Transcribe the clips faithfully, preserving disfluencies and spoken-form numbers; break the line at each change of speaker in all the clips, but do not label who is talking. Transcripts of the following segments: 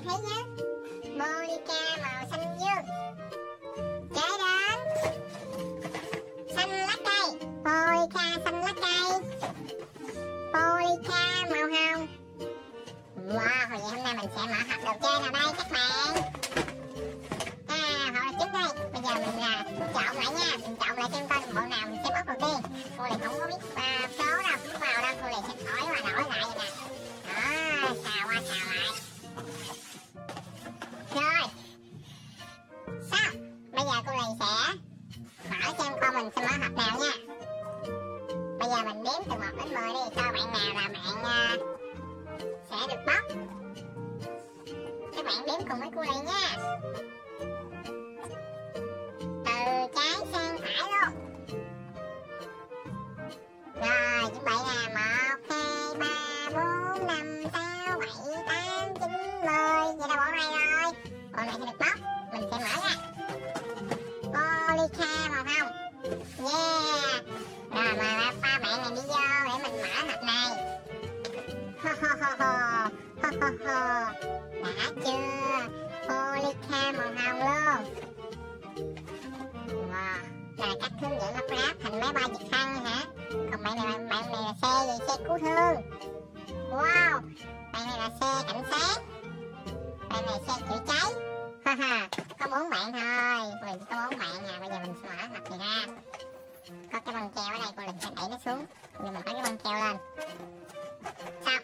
bạn thấy nhé. Monica màu xanh dương. Kế đến xanh lá cây. Monica xanh lá cây. Monica màu hồng. Wow, vậy hôm nay mình sẽ mở hộp đồ chơi nào đây các bạn? À, hộp là trước đây. Bây giờ mình là chọn lại nha. Mình chọn lại xem coi bộ nào mình sẽ bóc đầu tiên. Cô này không có biết uh, số đâu, biết vào đâu. Cô này sẽ thổi qua đổi lại vậy nè. Đó, xào qua xào lại. Rồi. Sao? Bây giờ cô này sẽ mở xem coi mình sẽ mở hộp nào nha. Bây giờ mình đếm từ một đến mười đi. Coi bạn nào là bạn uh, sẽ được bóc. Các bạn đếm cùng với cô này nha. Từ trái sang phải luôn. Rồi, chuẩn bị nè. Một, hai, ba, bốn, năm, sáu, bảy, tám, chín, mười. Vậy là bộ này rồi. Bộ này sẽ được bóc. Mình sẽ mở nha. Monica màu hồng. Yeah. Rồi, mời ba bạn này đi vô để mình mở hộp này. Ho ho ho ho. Ho ho ho. Đã chưa? Monica màu hồng luôn. Wow. Đây là cách hướng dẫn lắp ráp thành máy bay trực thăng hả? Còn bạn này, bạn, bạn này là xe gì? Xe cứu thương. Wow. Bạn này là xe cảnh sát. Bạn này xe chữa cháy. Ha ha. Có bốn bạn thôi. Mình chỉ có bốn bạn à. Bây giờ mình sẽ mở hộp này ra. Có cái băng keo ở đây, cô Linh sẽ đẩy nó xuống. Bây giờ mình phải cái băng keo lên. Xong.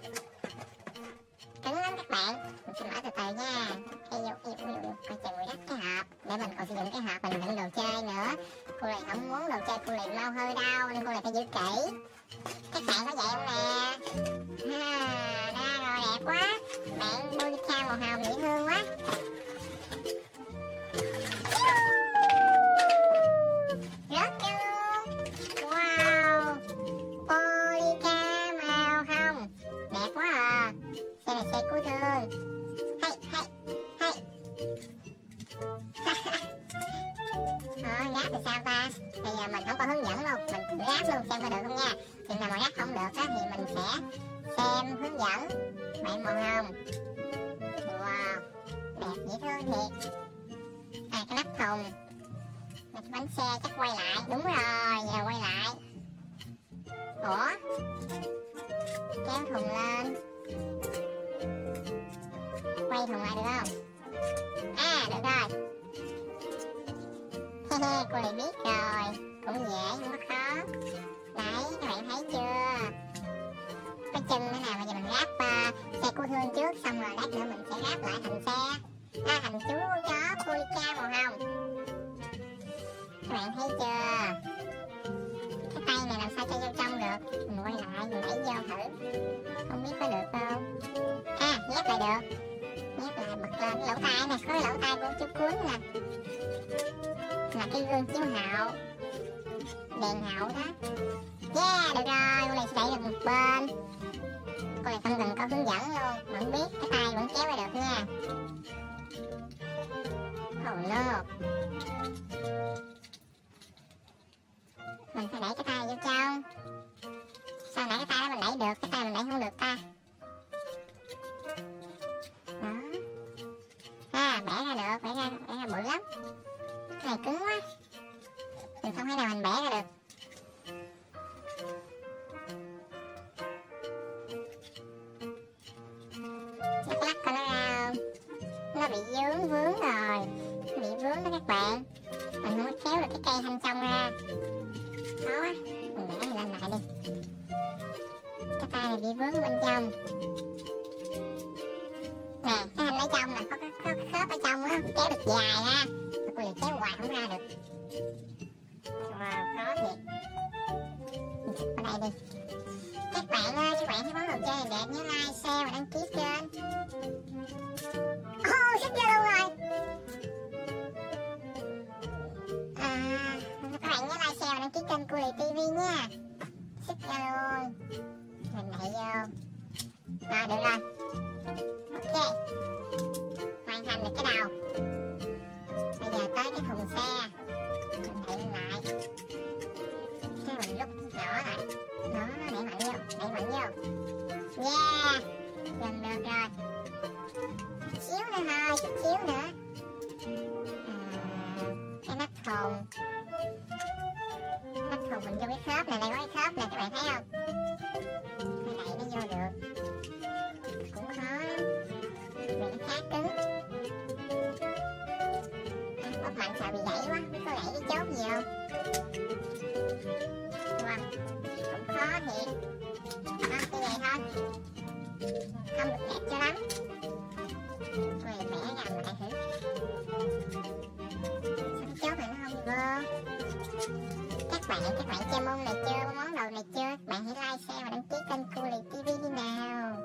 Cứng lắm các bạn. Mình sẽ mở từ từ nha. Ê vô, ê vô, ê vô. Coi chừng bị rách cái hộp. Để mình còn sử dụng cái hộp mình đựng đồ chơi nữa. Cô này không muốn đồ chơi cô này mau hơi đau nên cô này phải giữ kỹ. Các bạn có vậy không nè? Ha, ra rồi, đẹp quá. Bạn Monica màu hồng dễ thương quá. Rớt cho luôn. Wow. Monica màu hồng. Đẹp quá à. Xe này xe cứu thương. Hay, hay, hay. Ờ, ráp thì sao ta? Bây giờ mình không có hướng dẫn luôn. Mình thử ráp luôn xem có được không nha. Chừng nào mà ráp không được á thì mình sẽ xem hướng dẫn. Bạn màu hồng. Wow. Đẹp dễ thương thiệt. À, cái nắp thùng. Cái bánh xe chắc quay lại. Đúng rồi, giờ quay lại. Ủa? Kéo thùng lên. Quay thùng lại được không? À, được rồi. Hehe, cô này biết rồi. Cũng dễ, không có khó. Đấy, các bạn thấy chưa? Cái chân nữa nè, bây giờ mình ráp uh, xe cứu thương trước. Xong rồi lát nữa mình sẽ ráp lại thành xe. À, thành chú chó Monica màu hồng. Các bạn thấy chưa? Cái tay này làm sao cho vô trong được? Mình quay lại, mình đẩy vô thử. Không biết có được không? À, nhét lại được. Nhét lại, bật lên cái lỗ tai nè. Có cái lỗ tai của chú cuốn nè. Là cái gương chiếu hậu. Đèn hậu đó. Yeah, được rồi. Con này sẽ đẩy được một bên. Con này không cần có hướng dẫn luôn. Vẫn biết, cái tay vẫn kéo ra được nha. Oh no. Mình phải đẩy cái tay vô trong. Sao nãy cái tay đó mình đẩy được, cái tay mình đẩy không được ta? Đó. À, bẻ ra được, bẻ ra, bẻ ra bự lắm. Cái này cứng quá. Mình không thể nào mình bẻ ra được. Lắc lắc coi nó ra không? Nó bị vướng vướng rồi. Nó bị vướng đó các bạn. Mình không có kéo được cái cây thanh trong ra. Khó quá. Mình để nó lên lại đi. Cái tay này bị vướng bên trong. Nè, cái thanh ở trong nè, có cái, có cái khớp ở trong á, kéo được dài ha. Cô liền kéo hoài không ra được. Wow, khó thiệt. Mình xịt vào đây đi. Các bạn ơi, các bạn thấy món đồ chơi này đẹp, nhớ like, share và đăng ký kênh. Ô, xích ra luôn rồi. À, các bạn nhớ like, share và đăng ký kênh Cô Lì ti vi nha. Xích ra luôn. Mình đẩy vô. Rồi, được rồi. Ok. Hoàn thành được cái đầu. Bây giờ tới cái thùng xe. Mình đẩy lại. Cái mình rút nhỏ lại. Đó, đẩy mạnh vô. Đẩy mạnh vô. Yeah. Gần được bóp mạnh sợ bị gãy quá, biết có gãy cái chốt gì không? Wow, cũng khó thiệt. Đó, cái này thôi, không được đẹp cho lắm. Mày vẽ ra lại thử. Sao cái chốt này nó không vô? Các bạn, các bạn chơi môn này chưa, món đồ này chưa? Các bạn hãy like, share và đăng ký kênh Coolie ti vi đi nào.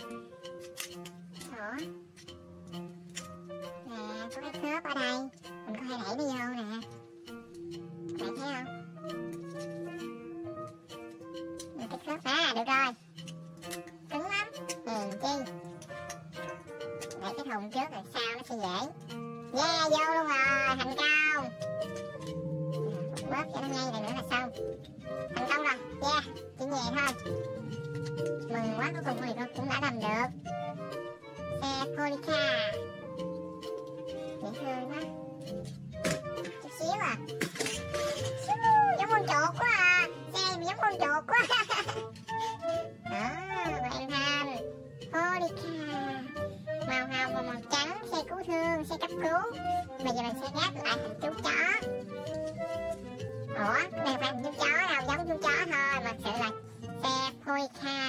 Đó. Nè, có cái khớp ở đây, mình có thể đẩy nó vô nè. Các bạn thấy không? Mình cái khớp, à được rồi. Cứng lắm, hèn chi. Để cái thùng trước rồi sau nó sẽ dễ. Yeah, vô luôn rồi, thành công. Bóp cho nó ngay này nữa là xong. Thành công rồi, yeah, chỉ nhẹ thôi. Mừng quá, cuối cùng thì cũng đã làm được. Xe Polica dễ thương quá. Chút xíu à. Giống con chuột quá à. Xe giống con chuột quá. Đó, hoàn thành Polica. Màu hồng và màu trắng, xe cứu thương, xe cấp cứu. Bây giờ mình sẽ ghép lại thành chú chó. Ủa, cái này phải thành chú chó đâu, giống chú chó thôi, mà sự là xe Polica.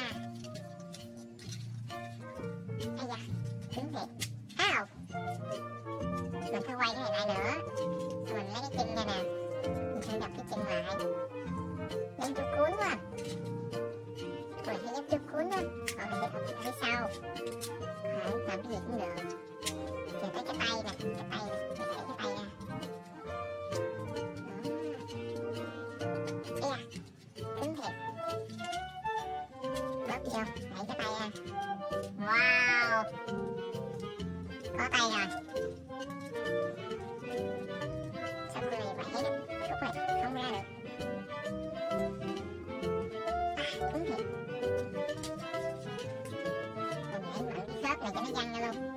Ây da, cứng thiệt. Ow. Mình phải quay cái này lại nữa. Rồi mình lấy cái chân ra nè. Mình sẽ đập cái chân lại. Giống chú cuốn quá. Rồi thấy giống chú cuốn á. Rồi mình sẽ học phía sau. Rồi, làm cái gì cũng được. Rồi tới cái tay nè, cái tay nè, mình đẩy cái tay ra. Ây da, cứng thiệt. Bóp vô, đẩy cái tay ra. Wow, có tay rồi. Sao con này vậy đó, khúc này không ra được. À, cứng thiệt. Mình nhảy mạnh cái khớp này cho nó văng ra luôn.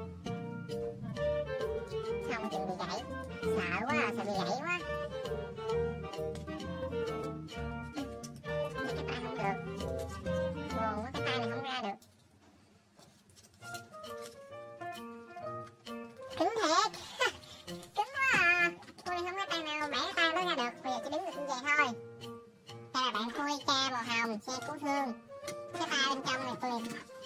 Không chừng bị gãy. Sợ quá à, sợ bị gãy quá. Cái tay không được. Buồn quá, cái tay này không ra được. Cứng thiệt. Cứng quá à. Tôi không có tay nào bẻ cái tay nó ra được. Bây giờ chỉ đứng được như vậy thôi. Đây là bạn Polica màu hồng, xe cứu thương. Cái tay bên trong này tôi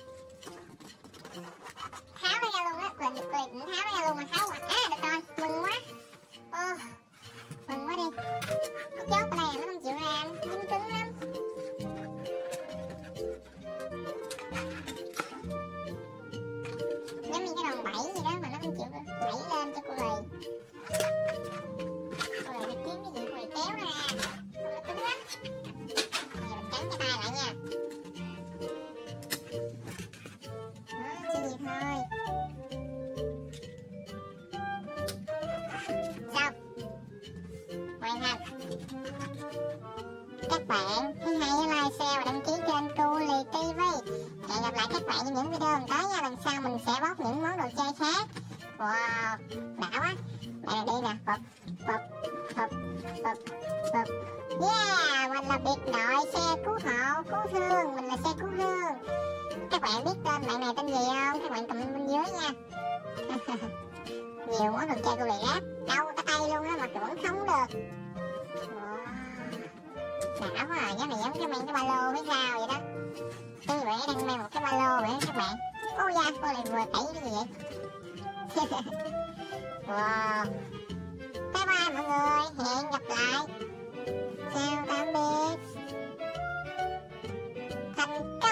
tháo nó ra luôn á. Tôi cũng tháo nó ra luôn mà tháo quá. À được rồi, mừng quá. Ô, mừng quá đi. Cái chốt ở đây nó không chịu ra, nó cứng cứng lắm. Giống như cái đòn bẩy gì đó mà nó không chịu bẩy lên cho cô lì. Cô lì đi kiếm cái gì cô lì kéo nó ra. Nó cứng lắm. Bây giờ mình cắn cái tay lại nha. Đó, chỉ gì thôi. Xong. Hoàn thành. Các bạn hãy like, share và đăng ký kênh Coolie ti vi. Hẹn gặp lại các bạn trong những video lần tới nha. Lần sau mình sẽ bóc những món đồ chơi khác. Wow, đã quá. Đây đi nè, bập, bập, bập, bập, bập. Yeah, mình là biệt đội xe cứu hộ, cứu thương. Mình là xe cứu thương. Các bạn biết tên bạn này tên gì không? Các bạn comment bên dưới nha. Nhiều món đồ chơi của Lì Ráp. Đâu cái tay luôn á mà vẫn không được. Wow, đã quá à. Giống này giống cái mang cái ba lô phía sau vậy đó. Tôi vậy đang mang một cái ba lô vậy các bạn. Ôi da, cô lại vừa tẩy cái gì vậy? Wow. Bye bye mọi người, hẹn gặp lại. Chào tạm biệt. Thành công.